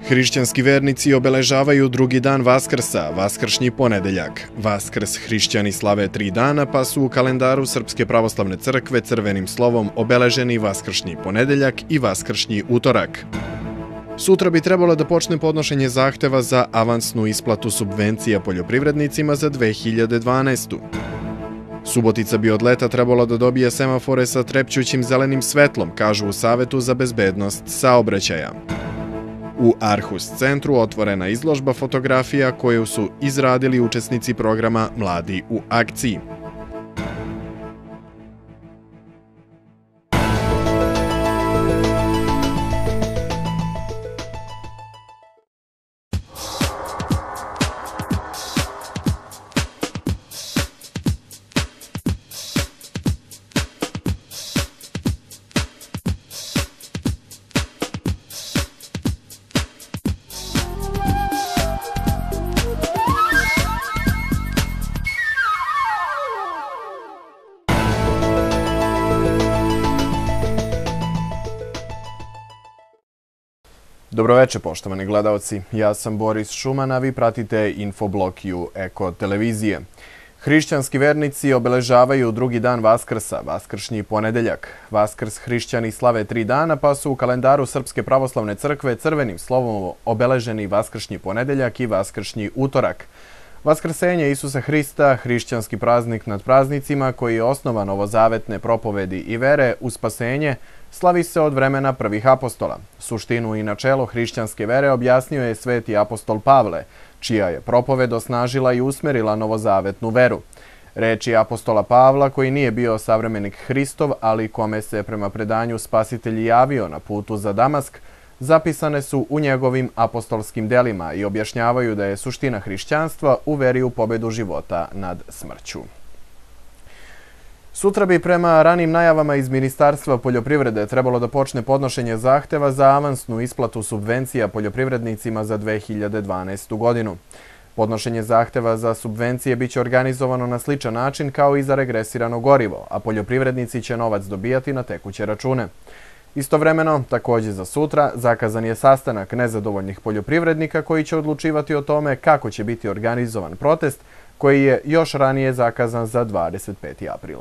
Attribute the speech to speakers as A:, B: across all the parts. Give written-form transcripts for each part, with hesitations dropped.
A: Hrišćanski vernici obeležavaju drugi dan Vaskrsa, vaskršnji ponedeljak. Vaskrs hrišćani slave 3 dana, pa su u kalendaru Srpske pravoslavne crkve crvenim slovom obeleženi vaskršnji ponedeljak i vaskršnji utorak. Sutra bi trebalo da počne podnošenje zahteva za avansnu isplatu subvencija poljoprivrednicima za 2012. Subotica bi od leta trebalo da dobije semafore sa trepćućim zelenim svetlom, kažu u Savetu za bezbednost saobraćaja. U Arhus centru otvorena izložba fotografija koju su izradili učesnici programa Mladi u akciji. Dobroveče, poštovani gledalci. Ja sam Boris Šuman, a vi pratite infoblog Eko televizije. Hrišćanski vernici obeležavaju drugi dan Vaskrsa, vaskršnji ponedeljak. Vaskrs hrišćani slave 3 dana, pa su u kalendaru Srpske pravoslavne crkve crvenim slovom obeleženi vaskršnji ponedeljak i vaskršnji utorak. Vaskrsenje Isusa Hrista, hrišćanski praznik nad praznicima koji je osnova novozavetne propovedi i vere u spasenje, slavi se od vremena prvih apostola. Suštinu i načelo hrišćanske vere objasnio je sveti apostol Pavle, čija je propoved osnažila i usmerila novozavetnu veru. Reči apostola Pavla, koji nije bio savremenik Hristov, ali kome se prema predanju Spasitelj javio na putu za Damask, zapisane su u njegovim apostolskim delima i objašnjavaju da je suština hrišćanstva u veri u pobedu života nad smrću. Sutra bi prema ranim najavama iz Ministarstva poljoprivrede trebalo da počne podnošenje zahteva za avansnu isplatu subvencija poljoprivrednicima za 2012. godinu. Podnošenje zahteva za subvencije biće organizovano na sličan način kao i za regresirano gorivo, a poljoprivrednici će novac dobijati na tekuće račune. Istovremeno, također za sutra, zakazan je sastanak nezadovoljnih poljoprivrednika koji će odlučivati o tome kako će biti organizovan protest koji je još ranije zakazan za 25. april.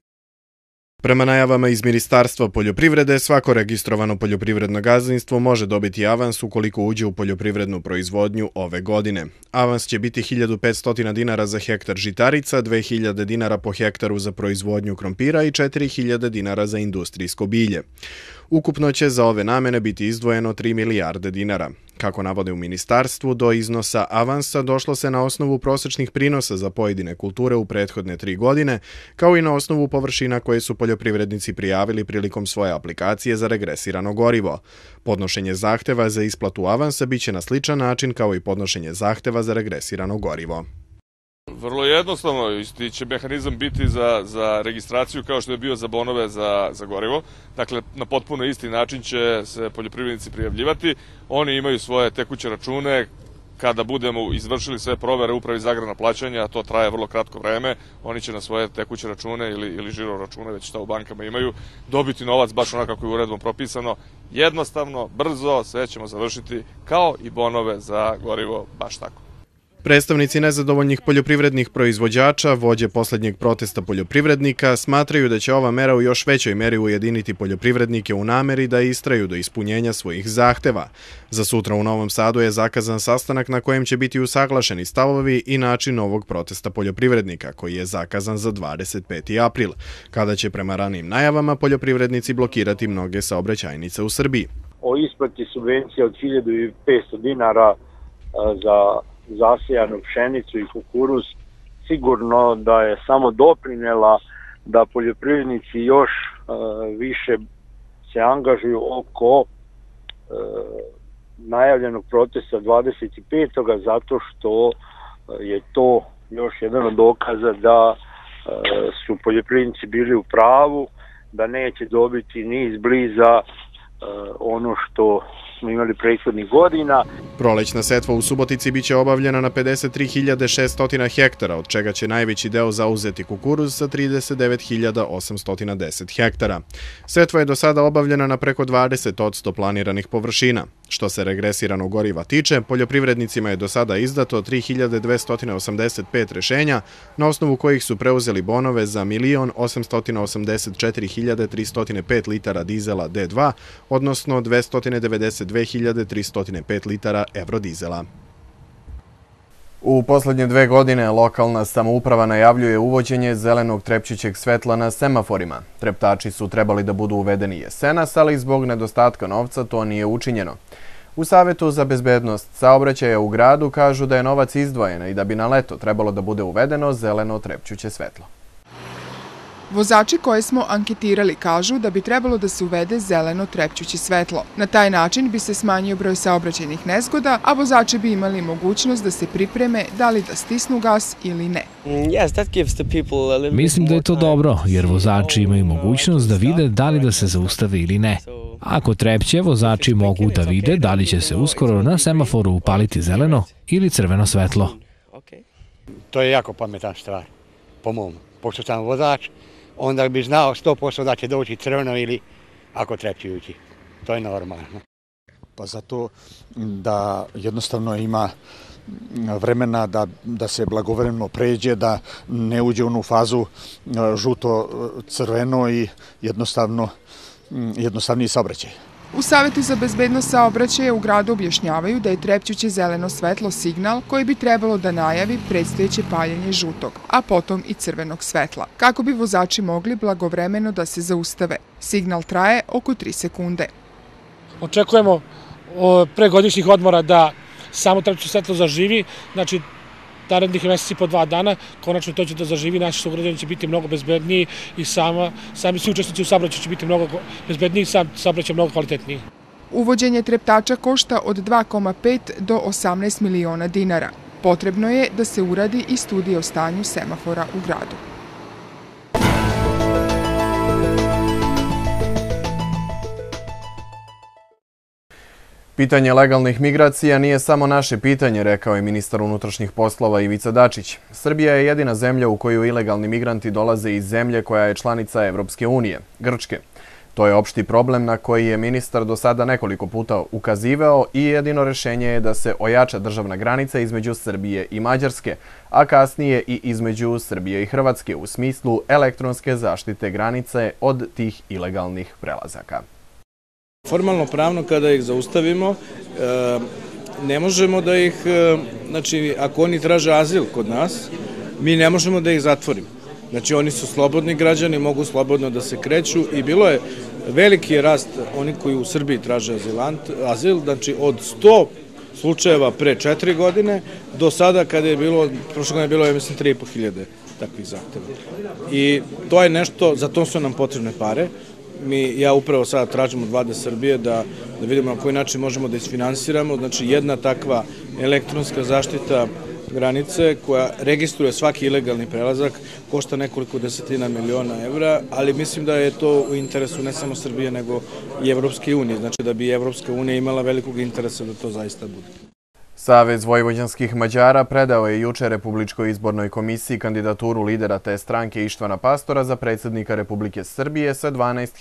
A: Prema najavama iz Ministarstva poljoprivrede, svako registrovano poljoprivredno gazdinstvo može dobiti avans ukoliko uđe u poljoprivrednu proizvodnju ove godine. Avans će biti 1500 dinara za hektar žitarica, 2000 dinara po hektaru za proizvodnju krompira i 4000 dinara za industrijsko bilje. Ukupno će za ove namene biti izdvojeno 3 milijarde dinara. Kako navode u ministarstvu, do iznosa avansa došlo se na osnovu prosečnih prinosa za pojedine kulture u prethodne 3 godine, kao i na osnovu površina koje su poljoprivrednici prijavili prilikom svoje aplikacije za regresirano gorivo. Podnošenje zahteva za isplatu avansa biće na sličan način kao i podnošenje zahteva za regresirano gorivo.
B: Vrlo jednostavno, isti će mehanizam biti za registraciju kao što je bio za bonove za gorivo. Dakle, na potpuno isti način će se poljoprivrednici prijavljivati. Oni imaju svoje tekuće račune. Kada budemo izvršili sve provere upravi za agrarna plaćanja, to traje vrlo kratko vreme, oni će na svoje tekuće račune ili žiro račune, već šta u bankama imaju, dobiti novac baš onako kako je uredbom propisano. Jednostavno, brzo, sve ćemo završiti kao i bonove za gorivo, baš tako.
A: Predstavnici nezadovoljnih poljoprivrednih proizvođača, vođe posljednjeg protesta poljoprivrednika, smatraju da će ova mera u još većoj meri ujediniti poljoprivrednike u nameri da istraju do ispunjenja svojih zahteva. Za sutra u Novom Sadu je zakazan sastanak na kojem će biti usaglašeni stavovi i način ovog protesta poljoprivrednika, koji je zakazan za 25. april, kada će prema ranim najavama poljoprivrednici blokirati mnoge saobraćajnice u Srbiji.
C: O isplati subvencija od 1500 dinara za zasejanu pšenicu i kukuruz sigurno da je samo doprinela da poljoprivrednici još više se angažuju oko najavljenog protesta 25. zato što je to još jedan od dokaza da su poljoprivrednici bili u pravu, da neće dobiti ni izbliza ono što smo imali prethodnih godina.
A: Prolećna setva u Subotici biće obavljena na 53.600 hektara, od čega će najveći deo zauzeti kukuruz sa 39.810 hektara. Setva je do sada obavljena na preko 20% planiranih površina. Što se regresiranog goriva tiče, poljoprivrednicima je do sada izdato 3285 rešenja, na osnovu kojih su preuzeli bonove za 1.884.305 litara dizela D2, odnosno 292.305 litara evrodizela. U poslednje 2 godine lokalna samouprava najavljuje uvođenje zelenog trepćućeg svetla na semaforima. Treptači su trebali da budu uvedeni jesenas, ali zbog nedostatka novca to nije učinjeno. U Savetu za bezbednost saobraćaja u gradu kažu da je novac izdvojen i da bi na leto trebalo da bude uvedeno zeleno trepćuće svetlo.
D: Vozači koje smo anketirali kažu da bi trebalo da se uvede zeleno trepćuće svetlo. Na taj način bi se smanjio broj saobraćajnih nezgoda, a vozači bi imali mogućnost da se pripreme da li da stisnu gas ili ne.
E: Mislim da je to dobro, jer vozači imaju mogućnost da vide da li da se zaustave ili ne. Ako trepće, vozači mogu da vide da li će se uskoro na semaforu upaliti zeleno ili crveno svetlo.
F: To je jako pametan stvar, po mom. Pošto sam vozač, onda bi znao 100% da će doći crveno ili ako trepćujući. To je normalno.
G: Pa zato da jednostavno ima vremena da se blagovremeno pređe, da ne uđe u onu fazu žuto-crveno i jednostavniji saobraćaj.
D: U Savetu za bezbednost saobraćaja u gradu objašnjavaju da je trepćuće zeleno svetlo signal koji bi trebalo da najavi predstojeće paljenje žutog, a potom i crvenog svetla, kako bi vozači mogli blagovremeno da se zaustave. Signal traje oko 3 sekunde.
H: Očekujemo pre godišnjih odmora da samo trepćuće svetlo zaživi, znači narednih meseci po 2 dana, konačno to će da zaživi, naši sugrađani će biti mnogo bezbedniji i sami svi učesnici u saobraćaju će biti mnogo bezbedniji, sam saobraćaj mnogo kvalitetniji.
D: Uvođenje treptača košta od 2,5 do 18 miliona dinara. Potrebno je da se uradi i studija o stanju semafora u gradu.
A: Pitanje legalnih migracija nije samo naše pitanje, rekao je ministar unutrašnjih poslova Ivica Dačić. Srbija je jedina zemlja u koju ilegalni migranti dolaze iz zemlje koja je članica Evropske unije, Grčke. To je opšti problem na koji je ministar do sada nekoliko puta ukazivao i jedino rešenje je da se ojača državna granica između Srbije i Mađarske, a kasnije i između Srbije i Hrvatske u smislu elektronske zaštite granice od tih ilegalnih prelazaka.
I: Formalno pravno kada ih zaustavimo, ne možemo da ih, znači ako oni traže azil kod nas, mi ne možemo da ih zatvorimo. Znači oni su slobodni građani, mogu slobodno da se kreću i bilo je veliki rast oni koji u Srbiji traže azil, znači od 100 slučajeva pre 4 godine do sada kada je bilo, prošle godine je bilo, ja mislim, 3.500 takvih zahteva. I to je nešto, za to su nam potrebne pare. Ja upravo sada tražim od vlade Srbije da vidimo na koji način možemo da isfinansiramo. Znači jedna takva elektronska zaštita granice koja registruje svaki ilegalni prelazak košta nekoliko desetina miliona evra, ali mislim da je to u interesu ne samo Srbije nego i Evropske unije. Znači da bi Evropska unija imala velikog interesa da to zaista bude.
A: Savez vojvođanskih Mađara predao je juče Republičkoj izbornoj komisiji kandidaturu lidera te stranke Ištvana Pastora za predsjednika Republike Srbije sa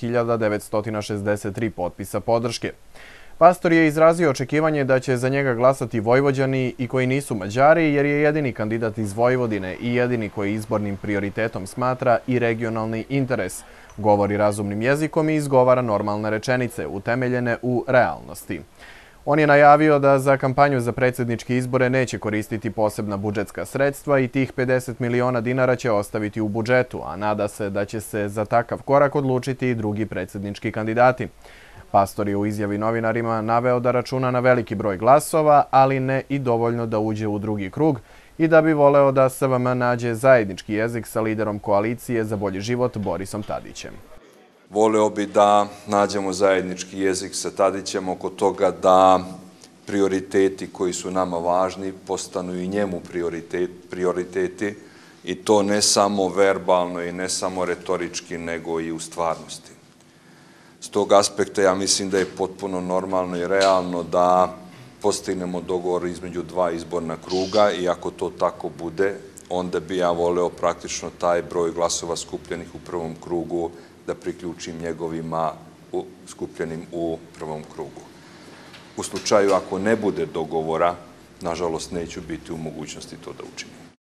A: 12.963 potpisa podrške. Pastor je izrazio očekivanje da će za njega glasati Vojvođani i koji nisu Mađari, jer je jedini kandidat iz Vojvodine i jedini koji izbornim prioritetom smatra i regionalni interes, govori razumnim jezikom i izgovara normalne rečenice, utemeljene u realnosti. On je najavio da za kampanju za predsjedničke izbore neće koristiti posebna budžetska sredstva i tih 50 miliona dinara će ostaviti u budžetu, a nada se da će se za takav korak odlučiti i drugi predsjednički kandidati. Pastor je u izjavi novinarima naveo da računa na veliki broj glasova, ali ne i dovoljno da uđe u drugi krug i da bi voleo da SVM nađe zajednički jezik sa liderom koalicije za bolji život Borisom Tadićem.
J: Voleo bi da nađemo zajednički jezik sa Tadićem oko toga da prioriteti koji su nama važni postanu i njemu prioriteti i to ne samo verbalno i ne samo retorički nego i u stvarnosti. S tog aspekta ja mislim da je potpuno normalno i realno da postignemo dogovor između 2 izborna kruga i ako to tako bude, onda bi ja voleo praktično taj broj glasova skupljenih u prvom krugu da priključim njegovima skupljenim u prvom krugu. U slučaju ako ne bude dogovora, nažalost neću biti u mogućnosti to da učinim.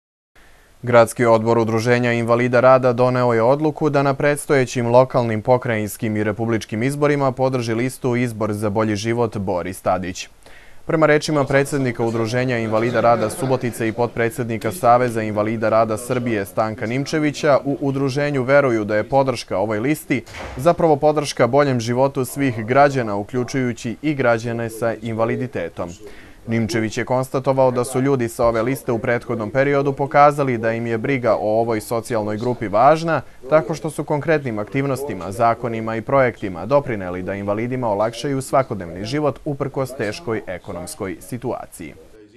A: Gradski odbor Udruženja invalida rada doneo je odluku da na predstojećim lokalnim, pokrajinskim i republičkim izborima podrži listu Izbor za bolji život Boris Tadić. Prema rečima predsjednika Udruženja invalida rada Subotice i potpredsjednika Saveza invalida rada Srbije Stanka Nimčevića, u udruženju veruju da je podrška ovoj listi zapravo podrška boljem životu svih građana, uključujući i građane sa invaliditetom. Nimčević je konstatovao da su ljudi sa ove liste u prethodnom periodu pokazali da im je briga o ovoj socijalnoj grupi važna, tako što su konkretnim aktivnostima, zakonima i projektima doprineli da invalidima olakšaju svakodnevni život uprkos teškoj ekonomskoj situaciji.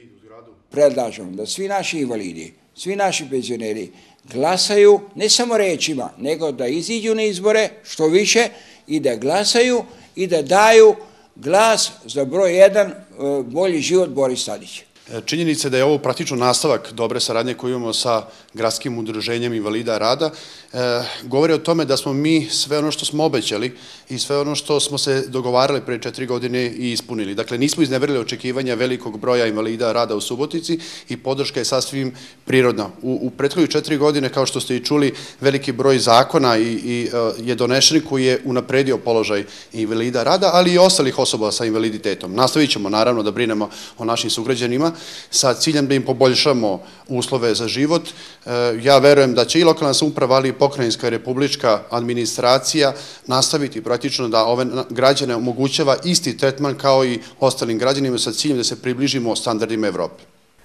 K: Predlažem da svi naši invalidi, svi naši penzioneri glasaju ne samo rečima, nego da iziđu na izbore što više i da glasaju i da daju glas za broj 1, bolji život Boris Tadić.
L: Činjenica je da je ovo praktično nastavak dobre saradnje koju imamo sa Gradskim udruženjem invalida rada. Govori o tome da smo mi sve ono što smo obećali i sve ono što smo se dogovarali pre 4 godine i ispunili. Dakle, nismo izneverili očekivanja velikog broja invalida rada u Subotici i podrška je sasvim prirodna. U prethodnih 4 godine, kao što ste i čuli, veliki broj zakona je donešen koji je unapredio položaj invalida rada, ali i ostalih osoba sa invaliditetom. Nastavit ćemo naravno da brinemo o našim sugrađanima sa ciljem da im poboljšamo uslove za život. Ja verujem da će i lokalna samouprava, ali i pokrajinska i republička administracija nastaviti praktično da ove građane omogućava isti tretman kao i ostalim građanima sa ciljem da se približimo standardima Evrope.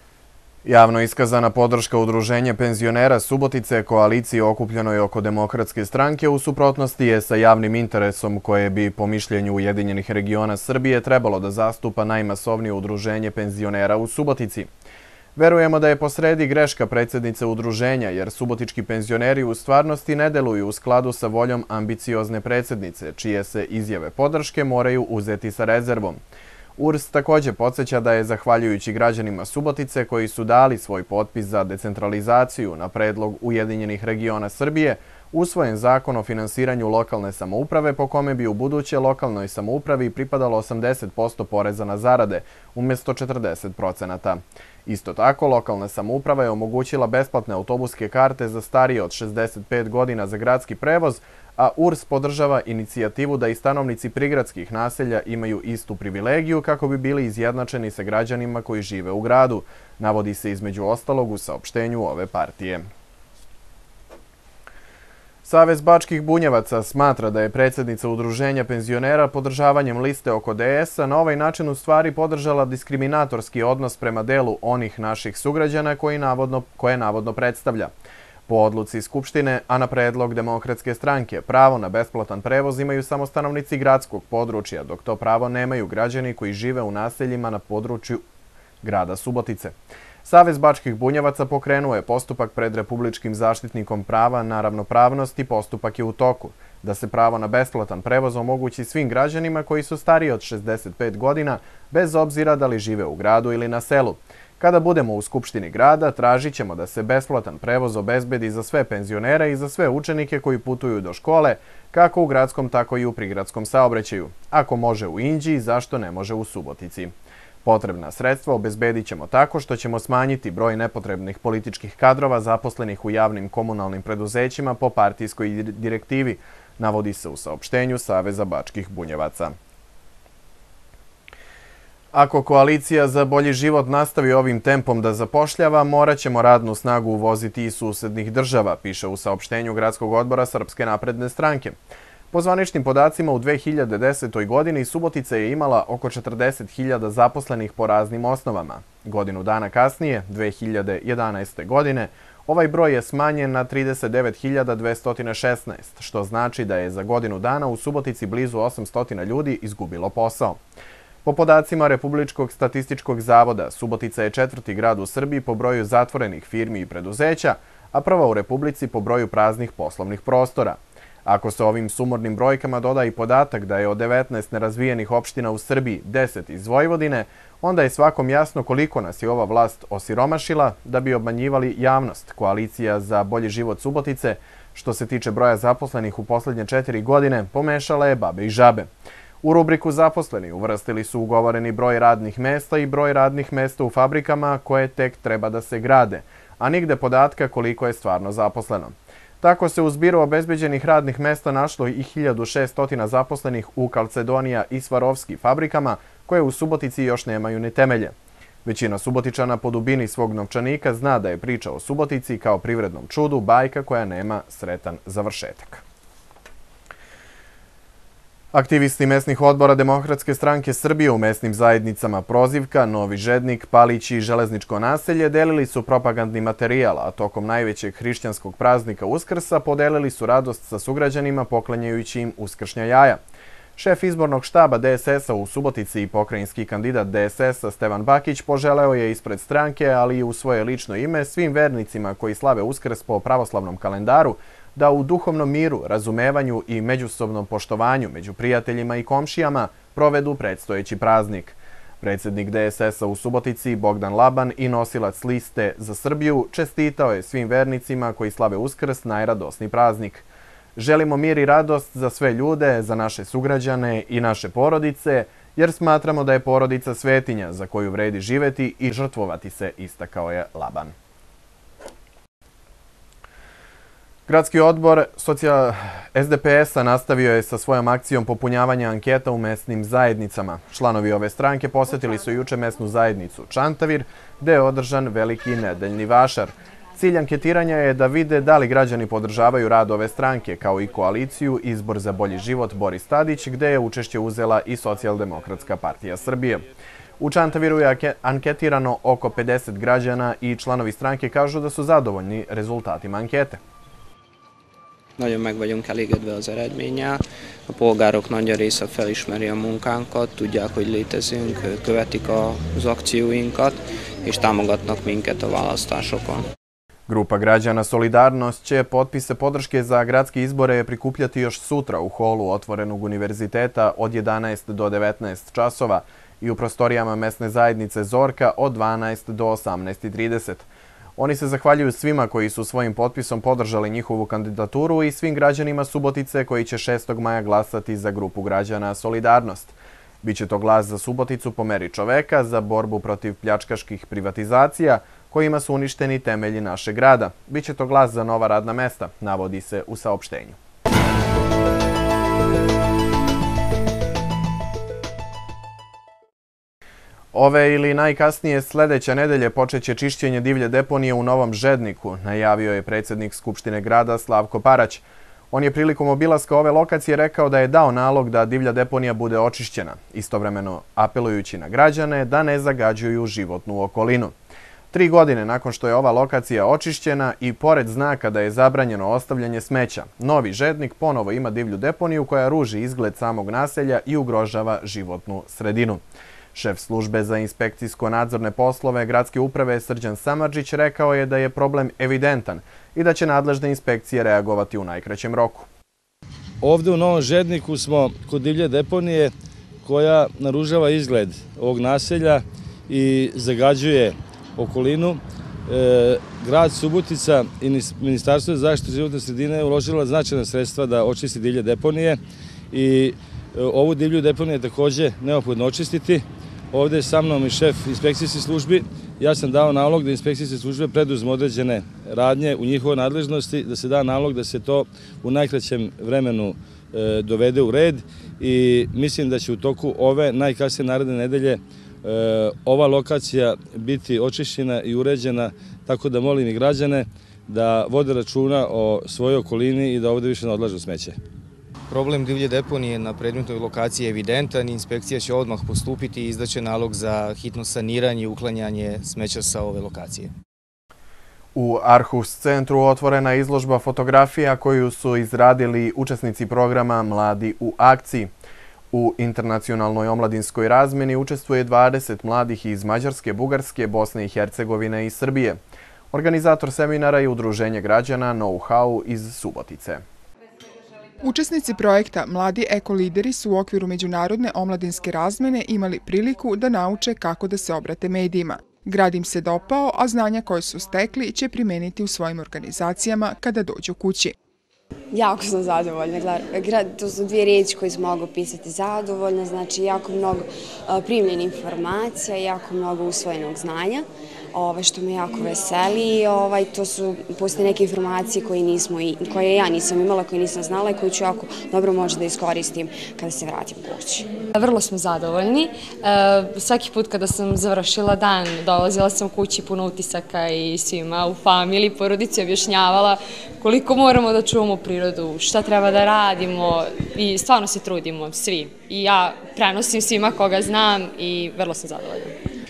A: Javno iskazana podrška Udruženja penzionera Subotice koaliciji okupljenoj oko Demokratske stranke u suprotnosti je sa javnim interesom koje bi po mišljenju Ujedinjenih regiona Srbije trebalo da zastupa najmasovnije udruženje penzionera u Subotici. Verujemo da je posredi greška predsjednice udruženja, jer subotički penzioneri u stvarnosti ne deluju u skladu sa voljom ambiciozne predsjednice, čije se izjave podrške moraju uzeti sa rezervom. URS također podsjeća da je, zahvaljujući građanima Subotice koji su dali svoj potpis za decentralizaciju na predlog Ujedinjenih regiona Srbije, usvojen zakon o finansiranju lokalne samouprave po kome bi u buduće lokalnoj samoupravi pripadalo 80% poreza na zarade, umjesto 40%. Isto tako, lokalna samouprava je omogućila besplatne autobuske karte za starije od 65 godina za gradski prevoz, a URS podržava inicijativu da i stanovnici prigradskih naselja imaju istu privilegiju kako bi bili izjednačeni sa građanima koji žive u gradu, navodi se između ostalog u saopštenju ove partije. Savez bačkih bunjevaca smatra da je predsjednica Udruženja penzionera podržavanjem liste oko DS-a na ovaj način u stvari podržala diskriminatorski odnos prema delu onih naših sugrađana koje navodno predstavlja. Po odluci Skupštine, a na predlog Demokratske stranke, pravo na besplatan prevoz imaju samo stanovnici gradskog područja, dok to pravo nemaju građani koji žive u naseljima na području grada Subotice. Savez bačkih bunjevaca pokrenuo je postupak pred Republičkim zaštitnikom prava na ravnopravnost i postupak je u toku, da se pravo na besplatan prevoz omogući svim građanima koji su stariji od 65 godina, bez obzira da li žive u gradu ili na selu. Kada budemo u Skupštini grada, tražit ćemo da se besplatan prevoz obezbedi za sve penzionere i za sve učenike koji putuju do škole, kako u gradskom, tako i u prigradskom saobraćaju. Ako može u Inđiji, zašto ne može u Subotici? Potrebna sredstva obezbedit ćemo tako što ćemo smanjiti broj nepotrebnih političkih kadrova zaposlenih u javnim komunalnim preduzećima po partijskoj direktivi, navodi se u saopštenju Saveza bačkih bunjevaca. Ako koalicija za bolji život nastavi ovim tempom da zapošljava, morat ćemo radnu snagu uvoziti iz susednih država, piše u saopštenju Gradskog odbora Srpske napredne stranke. Po zvaničnim podacima, u 2010. godini Subotica je imala oko 40.000 zaposlenih po raznim osnovama. Godinu dana kasnije, 2011. godine, ovaj broj je smanjen na 39.216, što znači da je za godinu dana u Subotici blizu 800 ljudi izgubilo posao. Po podacima Republičkog statističkog zavoda, Subotica je 4. grad u Srbiji po broju zatvorenih firmi i preduzeća, a prva u Republici po broju praznih poslovnih prostora. Ako se ovim sumornim brojkama doda i podatak da je od 19 nerazvijenih opština u Srbiji 10 iz Vojvodine, onda je svakom jasno koliko nas je ova vlast osiromašila da bi obmanjivali javnost. Koalicija za bolji život Subotice, što se tiče broja zaposlenih u posljednje 4 godine, pomešala je babe i žabe. U rubriku zaposleni uvrstili su ugovoreni broj radnih mesta i broj radnih mesta u fabrikama koje tek treba da se grade, a nigde podatka koliko je stvarno zaposleno. Tako se u zbiru obezbeđenih radnih mesta našlo i 1600 zaposlenih u Kalcedonija i Svarovski fabrikama, koje u Subotici još nemaju ni temelje. Većina Subotičana po dubini svog novčanika zna da je priča o Subotici kao privrednom čudu bajka koja nema sretan završetak. Aktivisti mesnih odbora Demokratske stranke Srbije u mesnim zajednicama Prozivka, Novi Žednik, Palić i Železničko naselje delili su propagandni materijal, a tokom najvećeg hrišćanskog praznika Uskrsa podelili su radost sa sugrađanima poklanjajući im uskršnja jaja. Šef izbornog štaba DSS-a u Subotici i pokrajinski kandidat DSS-a Stevan Bakić poželeo je ispred stranke, ali i u svoje lično ime, svim vernicima koji slave Uskrs po pravoslavnom kalendaru, da u duhovnom miru, razumevanju i međusobnom poštovanju među prijateljima i komšijama provedu predstojeći praznik. Predsjednik DSS-a u Subotici Bogdan Laban i nosilac liste za Srbiju čestitao je svim vernicima koji slave Uskrs najradosni praznik. Želimo mir i radost za sve ljude, za naše sugrađane i naše porodice, jer smatramo da je porodica svetinja za koju vredi živeti i žrtvovati se, istakao je Laban. Gradski odbor SDP-a nastavio je sa svojom akcijom popunjavanja anketa u mesnim zajednicama. Članovi ove stranke posjetili su juče mesnu zajednicu Čantavir, gde je održan veliki nedeljni vašar. Cilj anketiranja je da vide da li građani podržavaju rad ove stranke, kao i koaliciju Izbor za bolji život Boris Tadić, gde je učešće uzela i Socijaldemokratska partija Srbije. U Čantaviru je anketirano oko 50 građana i članovi stranke kažu da su zadovoljni rezultatima ankete.
M: Nagyon meg vagyunk elégedve az eredménnyel. A polgárok nagy része felismeri a munkánkat, tudják, hogy létezünk, követik az akcióinkat és támogatnak minket a választásokon.
A: Grupa građana Solidarnost će potpise podrške za gradske izbore prikupljati još sutra u holu Otvorenog univerziteta od 11 do 19 časova i u prostorijama mesne zajednice Zorka od 12 do 18:30. Oni se zahvaljuju svima koji su svojim potpisom podržali njihovu kandidaturu i svim građanima Subotice koji će 6. maja glasati za grupu građana Solidarnost. Biće to glas za Suboticu po meri čoveka, za borbu protiv pljačkaških privatizacija kojima su uništeni temelji našeg grada. Biće to glas za nova radna mesta, navodi se u saopštenju. Ove ili najkasnije sljedeće nedelje počeće čišćenje divlje deponije u Novom Žedniku, najavio je predsjednik Skupštine grada Slavko Parać. On je prilikom obilaska ove lokacije rekao da je dao nalog da divlja deponija bude očišćena, istovremeno apelujući na građane da ne zagađuju životnu okolinu. 3 godine nakon što je ova lokacija očišćena i pored znaka da je zabranjeno ostavljanje smeća, Novi Žednik ponovo ima divlju deponiju koja ruži izgled samog naselja i ugrožava životnu sredinu. Šef službe za inspekcijsko-nadzorne poslove gradske uprave Srđan Samardžić rekao je da je problem evidentan i da će nadležne inspekcije reagovati u najkraćem roku.
I: Ovde u Novom Žedniku smo kod divlje deponije koja naružava izgled ovog naselja i zagađuje okolinu. Grad Subotica i Ministarstvo za zaštitu životne sredine je uložila značajna sredstva da očisti divlje deponije i ovu divlju deponiju je također neophodno očistiti. Ovdje je sa mnom i šef inspekcijskih službi. Ja sam dao nalog da inspekcijske službe preduzmu određene radnje u njihovoj nadležnosti, da se da nalog da se to u najkraćem vremenu dovede u red i mislim da će u toku ove najkasnije naredne nedelje ova lokacija biti očišćena i uređena, tako da molim i građane da vode računa o svojoj okolini i da ovdje više ne odlažu smeće.
N: Problem divlje deponije na predmetnoj lokaciji je evidentan i inspekcija će odmah postupiti i izdaće nalog za hitno saniranje i uklanjanje smeća sa ove lokacije.
A: U Arhus centru otvorena je izložba fotografija koju su izradili učesnici programa Mladi u akciji. U internacionalnoj omladinskoj razmeni učestvuje 20 mladih iz Mađarske, Bugarske, Bosne i Hercegovine i Srbije. Organizator seminara je Udruženje građana Know-how iz Subotice.
D: Učesnici projekta Mladi ekolideri su u okviru međunarodne omladinske razmene imali priliku da nauče kako da se obrate medijima. Grad im se dopao, a znanja koje su stekli će primeniti u svojim organizacijama kada dođu kući.
O: Jako sam zadovoljna. To su dvije riječi koje mogu pisati zadovoljna, znači jako mnogo primljenih informacija, jako mnogo usvojenog znanja, što me jako veseli. Postoje neke informacije koje ja nisam imala, koje nisam znala i koje ću jako dobro možda da iskoristim kada se vratim kući.
P: Vrlo smo zadovoljni. Svaki put kada sam završila dan, dolazila sam kući puno utisaka i svima u familiji, porodici objašnjavala koliko moramo da čuvamo prirodu, šta treba da radimo i stvarno se trudimo svi. I ja prenosim svima koga znam i vrlo sam zadovoljna.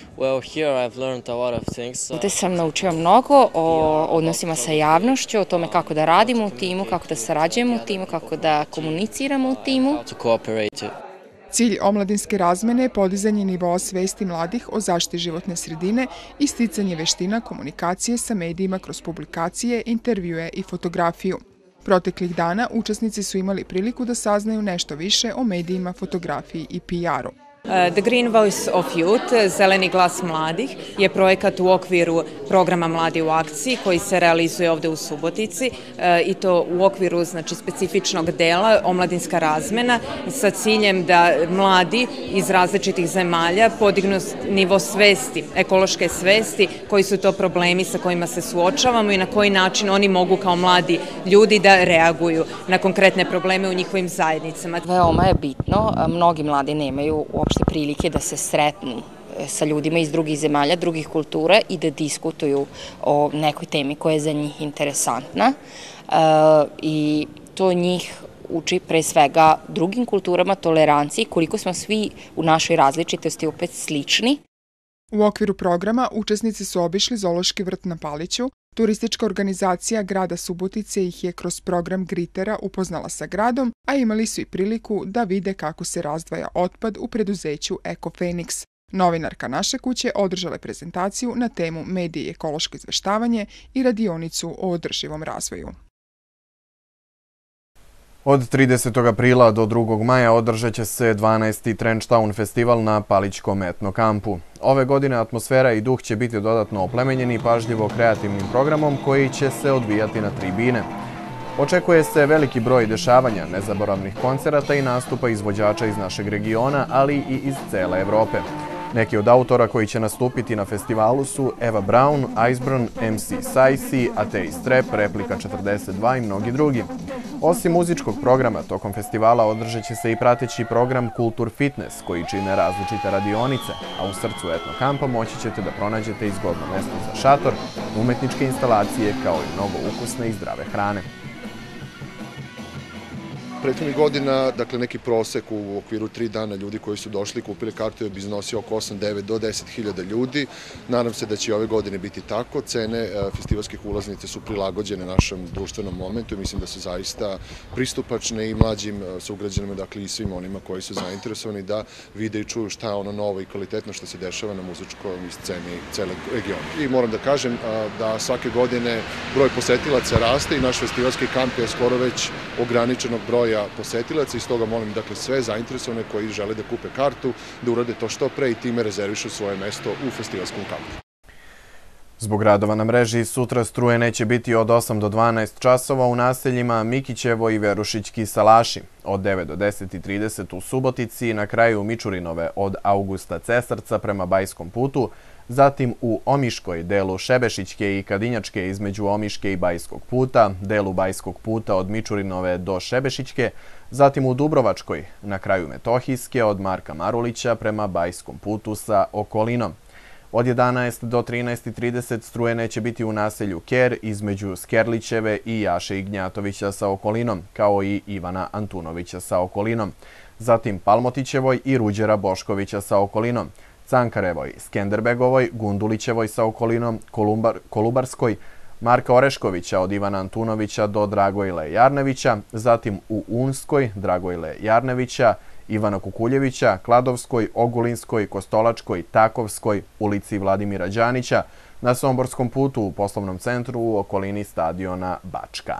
Q: Ovde sam naučila mnogo o odnosima sa javnošću, o tome kako da radimo u timu, kako da sarađujemo u timu, kako da komuniciramo u timu.
D: Cilj omladinske razmene je podizanje nivoa svesti mladih o zaštiti životne sredine i sticanje veština komunikacije sa medijima kroz publikacije, intervjue i fotografiju. Proteklih dana učesnici su imali priliku da saznaju nešto više o medijima, fotografiji i PR-u.
R: The Green Voice of Youth, Zeleni glas mladih, je projekat u okviru programa Mladi u akciji koji se realizuje ovde u Subotici i to u okviru specifičnog dela omladinska razmena sa ciljem da mladi iz različitih zemalja podignu nivo svesti, ekološke svesti, koji su to problemi sa kojima se suočavamo i na koji način oni mogu kao mladi ljudi da reaguju na konkretne probleme u njihovim zajednicama.
Q: Veoma je bitno, mnogi mladi nemaju uopšte prilike da se sretnu sa ljudima iz drugih zemalja, drugih kultura i da diskutuju o nekoj temi koja je za njih interesantna i to njih uči pre svega drugim kulturama, toleranciji, koliko smo svi u našoj različitosti opet slični.
D: U okviru programa učesnici su obišli Zoološki vrt na Paliću. Turistička organizacija grada Subotice ih je kroz program Gritera upoznala sa gradom, a imali su i priliku da vide kako se razdvaja otpad u preduzeću Ekofeniks. Novinarka Naše kuće održala je prezentaciju na temu medije i ekološko izveštavanje i radionicu o održivom razvoju.
A: Od 30. aprila do 2. maja održat će se 12. Trenchtown festival na Palićkom etno kampu. Ove godine atmosfera i duh će biti dodatno oplemenjeni pažljivo kreativnim programom koji će se odvijati na tribine. Očekuje se veliki broj dešavanja, nezaboravnih koncerata i nastupa izvođača iz našeg regiona, ali i iz cele Evrope. Neki od autora koji će nastupiti na festivalu su Eva Brown, Iceburn, MC Sajsi, Ateist Rap, Replika 42 i mnogi drugi. Osim muzičkog programa, tokom festivala održat će se i prateći program Kultur Fitness, koji čine različite radionice, a u srcu etno kampa moći ćete da pronađete i zgodno mesto za šator, umetničke instalacije, kao i mnogo ukusne i zdrave hrane.
S: Prethodnih godina, dakle, neki prosek u okviru 3 dana ljudi koji su došli i kupili kartu bi iznosio oko 8, 9 do 10.000 ljudi. Nadam se da će i ove godine biti tako. Cene festivalskih ulaznice su prilagođene našem društvenom momentu i mislim da su zaista pristupačne i mlađim sugrađanima, dakle i svim onima koji su zainteresovani da vide i čuju šta je ono novo i kvalitetno što se dešava na muzičkoj sceni celog regiona. I moram da kažem da svake godine broj posetilaca raste i naš festivalski kamp je skoro već ograničenog broja posetilaca i stoga molim sve zainteresovane koji žele da kupe kartu da urade to što pre i time rezervišu svoje mesto u festivalskom kampu.
A: Zbog radova na mreži sutra struje neće biti od 8 do 12 časova u naseljima Mikićevo i Verušićki Salaši, od 9 do 10:30 u Subotici, na kraju Mičurinove od Augusta Cesarca prema Bajskom putu, zatim u Omiškoj, delu Šebešićke i Kadinjačke između Omiške i Bajskog puta, delu Bajskog puta od Mičurinove do Šebešićke, zatim u Dubrovačkoj, na kraju Metohijske od Marka Marulića prema Bajskom putu sa okolinom. Od 11 do 13:30 struje neće biti u naselju Ker između Skerlićeve i Jaše Ignjatovića sa okolinom, kao i Ivana Antunovića sa okolinom. Zatim Palmotićevoj i Ruđera Boškovića sa okolinom, Cankarevoj, Skenderbegovoj, Gundulićevoj sa okolinom, Kolubarskoj, Marka Oreškovića od Ivana Antunovića do Dragojle Jarnevića, zatim u Unskoj, Dragojle Jarnevića, Ivana Kukuljevića, Kladovskoj, Ogulinskoj, Kostolačkoj, Takovskoj, ulici Vladimira Đanića, na Somborskom putu u poslovnom centru u okolini stadiona Bačka.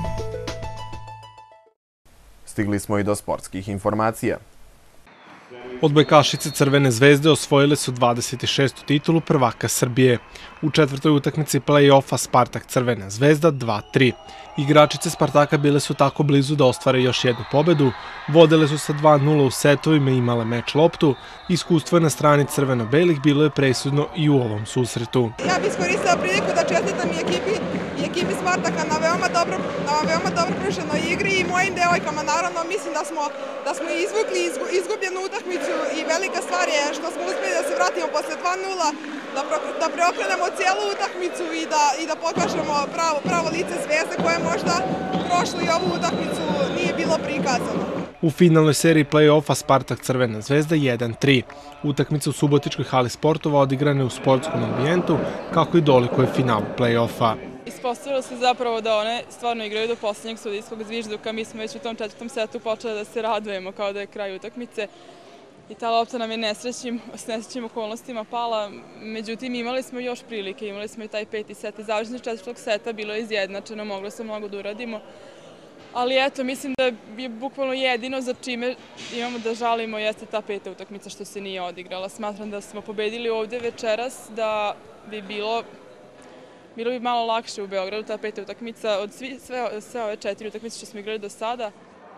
A: Stigli smo i do sportskih informacija.
T: Odbojkašice Crvene zvezde osvojile su 26. titulu prvaka Srbije. U četvrtoj utakmici play-offa Spartak Crvena zvezda 2-3. Igračice Spartaka bile su tako blizu da ostvare još jednu pobedu, vodile su sa 2-0 u setovima i imale meč loptu. Iskustvo je na strani crveno-belih bilo je presudno i u ovom susretu.
U: Ja bih iskoristila priliku da čestitam i ekipi Spartaka na veoma dobro pruženoj igri i mojim devojkama. Naravno, mislim da smo izvukli izgubljenu utakmicu i velika stvar je što smo uspjeli da se vratimo posle 2-0, da preokrenemo cijelu utakmicu i da pokažemo pravo lice Zvezde koje možda prošlu i ovu utakmicu nije bilo prikazano.
T: U finalnoj seriji play-offa Spartak Crvena zvezda 1-3. Utakmica u Subotičkoj hali sportova odigrana je u sportskom ambijentu, kako i dolikuje finalu play-offa.
V: Ispostavilo se zapravo da one stvarno igraju do posljednjeg sudijskog zvižduka. Mi smo već u tom četvrtom setu počeli da se radujemo kao da je kraj utakmice. I ta lopta nam je s nesrećnim okolnostima pala. Međutim, imali smo još prilike, imali smo i taj peti set. I završenje četvrtog seta bilo je izjednačeno, moglo se mnogo da uradimo. Ali eto, mislim da je bukvalno jedino za čime imamo da žalimo jeste ta peta utakmica što se nije odigrala. Smatram da smo pobedili ovde večeras, da bi bilo bi malo lakše u Beogradu ta peta utakmica od sve ove 4 utakmice što smo igrali do sada.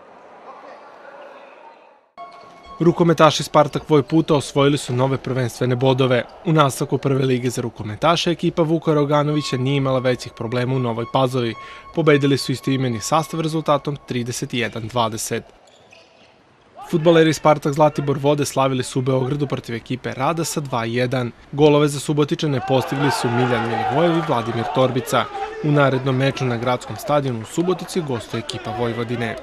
T: Rukometaši Spartak Vojputa osvojili su nove prvenstvene bodove. U nastavku prve lige za rukometaše ekipa Vuka Roganovića nije imala većih problema u Novoj Pazovi. Pobedili su istoimeni sastav rezultatom 31-20. Fudbaleri Spartak Zlatibor Vode slavili su u Beogradu protiv ekipe Rada sa 2-1. Golove za Subotičane postigli su Miljan Milivojev i Vladimir Torbica. U narednom meču na gradskom stadionu u Subotici gostuje ekipa Vojvodine.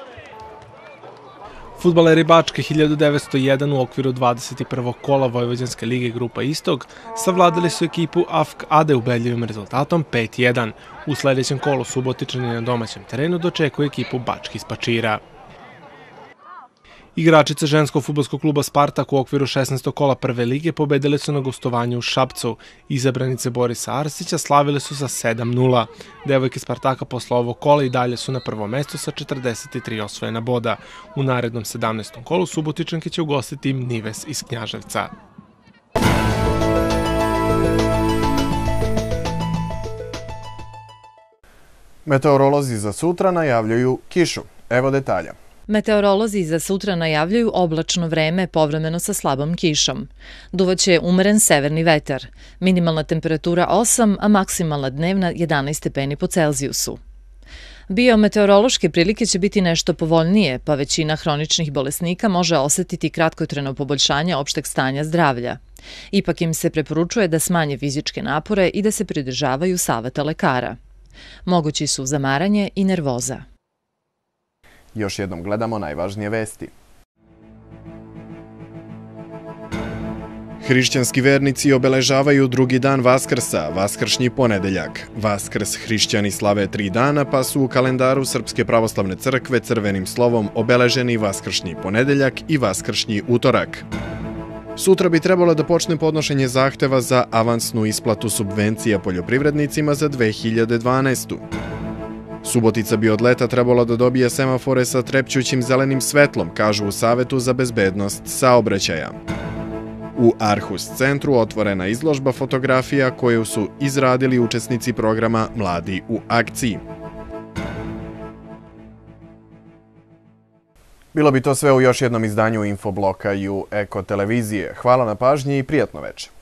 T: Fudbaleri Bačke 1901 u okviru 21. kola Vojvođanske lige Grupa Istok savladali su ekipu AFK Ade ubedljivim rezultatom 5-1. U sledećem kolu Subotičani na domaćem terenu dočekuju ekipu Bački iz Pačira. Igračice ženskog fudbalskog kluba Spartak u okviru 16. kola prve lige pobedile su na gostovanju u Šapcu. Izabranice Borisa Arsića slavile su sa 7-0. Devojke Spartaka posle ovog kola i dalje su na prvom mestu sa 43 osvojena boda. U narednom 17. kolu Subotičanke će ugostiti Nives iz Knjaževca.
A: Meteorolozi za sutra najavljuju kišu. Evo detalja.
W: Meteorolozi za sutra najavljuju oblačno vreme povremeno sa slabom kišom. Duvaće umeren severni vetar. Minimalna temperatura 8, a maksimalna dnevna 11 stepeni po Celzijusu. Biometeorološke prilike će biti nešto povoljnije, pa većina hroničnih bolesnika može osetiti kratkotrajno poboljšanje opšteg stanja zdravlja. Ipak im se preporučuje da smanje fizičke napore i da se pridržavaju saveta lekara. Mogući su zamaranje i nervoza.
A: Još jednom gledamo najvažnije vesti. Hrišćanski vernici obeležavaju drugi dan Vaskrsa, vaskršnji ponedeljak. Vaskrs hrišćani slave 3 dana, pa su u kalendaru Srpske pravoslavne crkve crvenim slovom obeleženi vaskršnji ponedeljak i vaskršnji utorak. Sutra bi trebalo da počne podnošenje zahteva za avansnu isplatu subvencija poljoprivrednicima za 2012. Subotica bi od leta trebalo da dobije semafore sa trepćućim zelenim svetlom, kažu u Savetu za bezbednost saobraćaja. U Arhus centru otvorena izložba fotografija koju su izradili učesnici programa Mladi u akciji. Bilo bi to sve u još jednom izdanju Infobloka i u Eko televizije. Hvala na pažnji i prijatno večer.